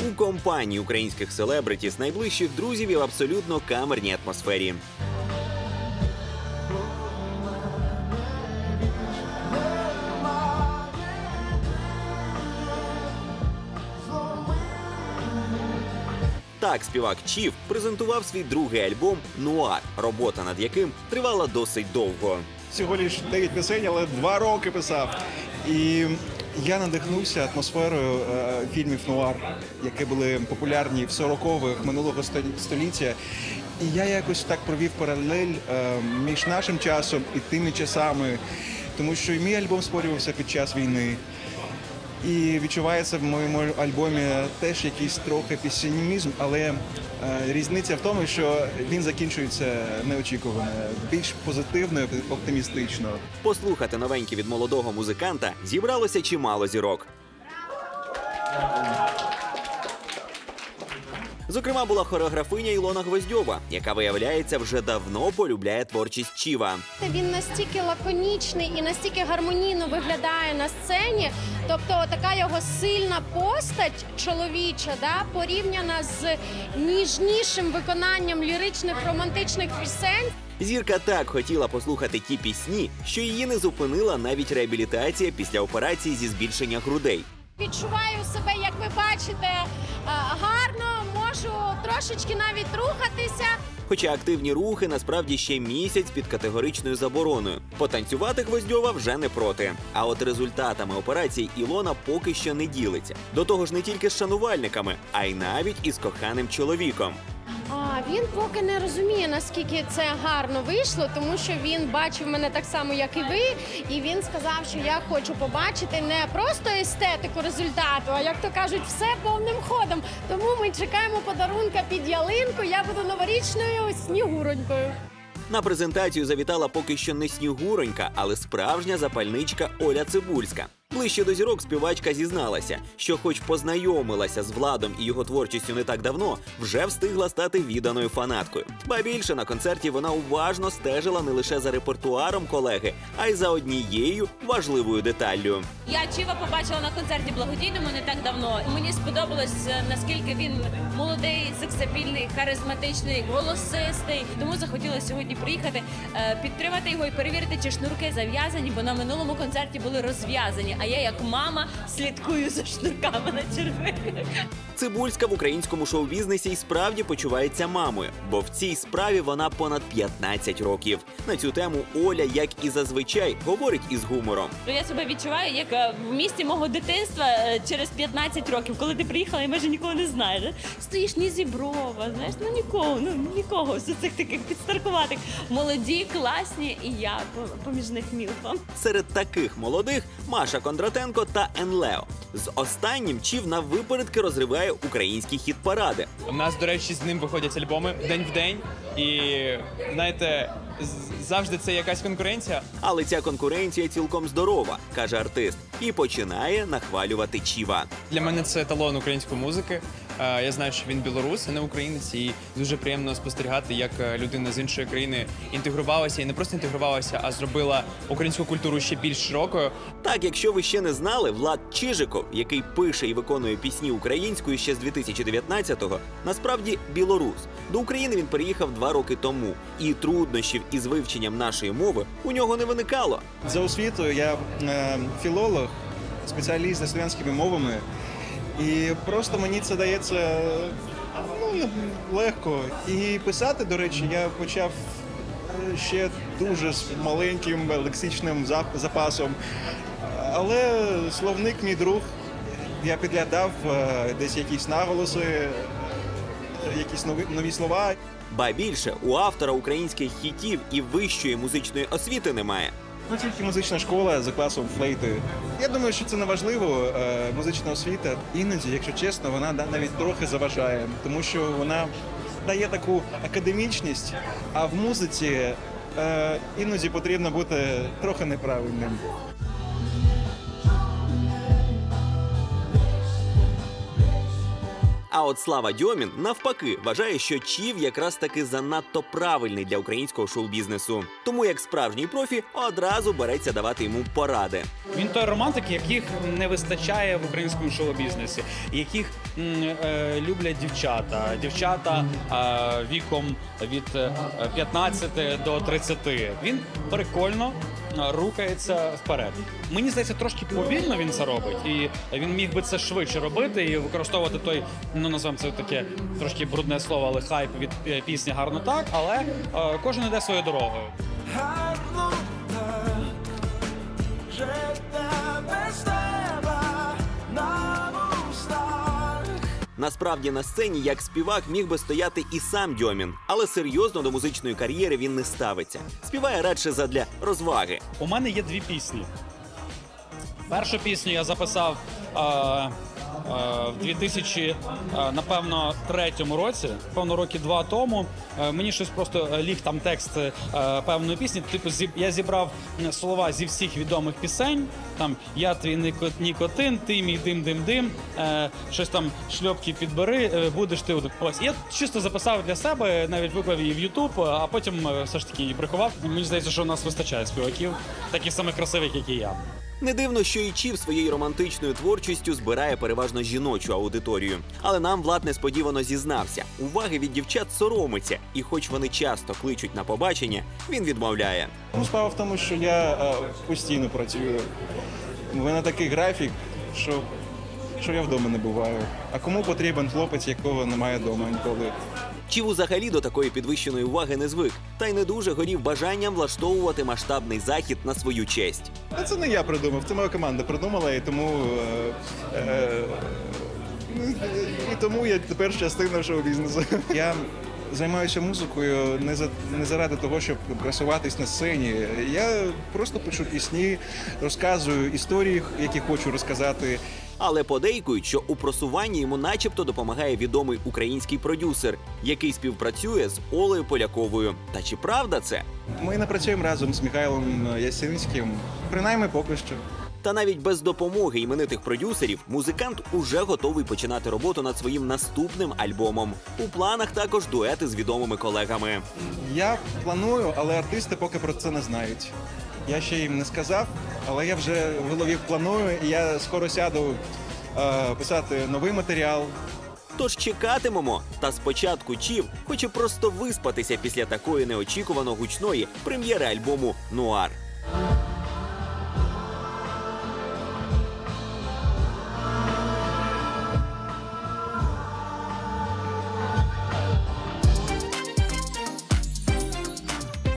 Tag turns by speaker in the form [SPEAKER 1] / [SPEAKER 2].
[SPEAKER 1] у компанії українських селебритіс, найближчих друзів і в абсолютно камерній атмосфері. Так співак Чів презентував свій другий альбом «Нуар», робота над яким тривала досить довго.
[SPEAKER 2] Всього лише 9 пісень, але 2 роки писав. І я надихнувся атмосферою фільмів «Нуар», які були популярні в 40-х минулого століття. І я якось так провів паралель між нашим часом і тими часами, тому що і мій альбом створювався під час війни. І відчувається в моєму альбомі теж якийсь трохи песимізм, але різниця в тому, що він закінчується неочікувано, більш позитивно і оптимістично.
[SPEAKER 1] Послухати новеньке від молодого музиканта зібралося чимало зірок. Зокрема, була хореографиня Ілона Гвоздьова, яка, виявляється, вже давно полюбляє творчість Чіва.
[SPEAKER 3] Він настільки лаконічний і настільки гармонійно виглядає на сцені, тобто така його сильна постать чоловіча, порівняна з ніжнішим виконанням ліричних романтичних пісень.
[SPEAKER 1] Зірка так хотіла послухати ті пісні, що її не зупинила навіть реабілітація після операції зі збільшення грудей.
[SPEAKER 3] Відчуваю себе, як ви бачите, гарно, можу трошечки навіть рухатися.
[SPEAKER 1] Хоча активні рухи насправді ще місяць під категоричною забороною. Потанцювати Гвоздьова вже не проти. А от результатами операції Ілона поки що не ділиться. До того ж не тільки з шанувальниками, а й навіть із коханим чоловіком.
[SPEAKER 3] Він поки не розуміє, наскільки це гарно вийшло, тому що він бачив мене так само, як і ви, і він сказав, що я хочу побачити не просто естетику результату, а, як то кажуть, все повним ходом. Тому ми чекаємо подарунка під ялинку, я буду новорічною снігуронькою.
[SPEAKER 1] На презентацію завітала поки що не снігуронька, але справжня запальничка Оля Цибульська. Ближче до зірок співачка зізналася, що хоч познайомилася з Владом і його творчістю не так давно, вже встигла стати відданою фанаткою. Ба більше, на концерті вона уважно стежила не лише за репертуаром колеги, а й за однією важливою деталлю.
[SPEAKER 4] Я Чіва побачила на концерті благодійному не так давно. Мені сподобалось, наскільки він молодий, сексапільний, харизматичний, голосистий. Тому захотіла сьогодні приїхати, підтримати його і перевірити, чи шнурки зав'язані, бо на минулому концерті були розв'язані. А я, як мама, слідкую за шнурками на червиках.
[SPEAKER 1] Цибульська в українському шоу-бізнесі і справді почувається мамою, бо в цій справі вона понад 15 років. На цю тему Оля, як і зазвичай, говорить із гумором.
[SPEAKER 4] Я себе відчуваю, як в місті мого дитинства через 15 років, коли ти приїхала і майже нікого не знаєш. Стоїш ні зіброва, знаєш, нікого з цих таких підстаркуватих. Молоді, класні, і я поміж них мілфа.
[SPEAKER 1] Серед таких молодих Маша Кондратенко та Енлео. З останнім Чів на випередки розриває українські хіт-паради.
[SPEAKER 5] У нас, до речі, з ним виходять альбоми день в день. І, знаєте, завжди це якась конкуренція.
[SPEAKER 1] Але ця конкуренція цілком здорова, каже артист, і починає нахвалювати Чіва.
[SPEAKER 5] Для мене це еталон української музики. Я знаю, що він білорус, а не українець, і дуже приємно спостерігати, як людина з іншої країни інтегрувалася, і не просто інтегрувалася, а зробила українську культуру ще більш широкою.
[SPEAKER 1] Так, якщо ви ще не знали, Влад Чижиков, який пише і виконує пісні українською ще з 2019-го, насправді білорус. До України він переїхав 2 роки тому, і труднощів із вивченням нашої мови у нього не виникало.
[SPEAKER 2] За освітою я філолог, спеціаліст за слов'янськими мовами. І просто мені це дається легко. І писати, до речі, я почав ще дуже з маленьким лексичним запасом. Але словник мій друг, я підглядав десь якісь наголоси, якісь нові слова.
[SPEAKER 1] Ба більше, у автора українських хітів і вищої музичної освіти немає.
[SPEAKER 2] Тільки музична школа за класом флейти. Я думаю, що це не важливо, музична освіта. Іноді, якщо чесно, вона навіть трохи заважає, тому що вона дає таку академічність, а в музиці іноді потрібно бути трохи неправильним.
[SPEAKER 1] А от Слава Дьомін, навпаки, вважає, що Чів якраз таки занадто правильний для українського шоу-бізнесу. Тому як справжній профі одразу береться давати йому поради.
[SPEAKER 6] Він той романтик, яких не вистачає в українському шоу-бізнесі, яких люблять дівчата. Дівчата віком від 15 до 30. Він прикольно рухається вперед. Мені здається, трошки повільно він це робить, і він міг би це швидше робити і використовувати той, ну називаємо це таке трошки брудне слово, але хайп від пісні «Гарно так», але кожен йде своєю дорогою.
[SPEAKER 7] Гарно так, життя без тебе на устах.
[SPEAKER 1] Насправді на сцені як співак міг би стояти і сам Дьомін, але серйозно до музичної кар'єри він не ставиться. Співає радше задля розваги.
[SPEAKER 6] У мене є дві пісні. Першу пісню я записав в 2003 році, певно, роки 2 тому. Мені щось просто ліг там текст певної пісні. Типу, я зібрав слова зі всіх відомих пісень. Там «Я твій нікотин, ти мій дим-дим-дим», щось там «Шльопки підбери, будеш ти». Ось, я чисто записав для себе, навіть виклав її в YouTube, а потім все ж таки її приховав. Мені здається, що у нас вистачає співаків, таких самих красивих, як і я.
[SPEAKER 1] Не дивно, що і Чів своєю романтичною творчістю збирає переважно жіночу аудиторію. Але нам Влад несподівано зізнався. Уваги від дівчат соромиться. І хоч вони часто кличуть на побачення, він відмовляє.
[SPEAKER 2] Ну, справа в тому, що я постійно працюю. У мене такий графік, що я вдома не буваю. А кому потрібен хлопець, якого немає вдома ніколи?
[SPEAKER 1] Чів взагалі до такої підвищеної уваги не звик. Та й не дуже горів бажанням влаштовувати масштабний захід на свою честь.
[SPEAKER 2] Це не я придумав, це моя команда придумала, і тому я тепер частина шоу-бізнесу. Я займаюся музикою не заради того, щоб красуватись на сцені. Я просто пишу пісні, розказую історії, які хочу розказати.
[SPEAKER 1] Але подейкують, що у просуванні йому начебто допомагає відомий український продюсер, який співпрацює з Олею Поляковою. Та чи правда це?
[SPEAKER 2] Ми не працюємо разом з Михайлом Ясинським, принаймні поки що.
[SPEAKER 1] Та навіть без допомоги іменитих продюсерів музикант уже готовий починати роботу над своїм наступним альбомом. У планах також дуети з відомими колегами.
[SPEAKER 2] Я планую, але артисти поки про це не знають. Я ще їм не сказав, але я вже в голові планую, і я скоро сяду писати новий матеріал.
[SPEAKER 1] Тож чекатимемо. Та спочатку Чів хоче просто виспатися після такої неочікувано гучної прем'єри альбому «Нуар».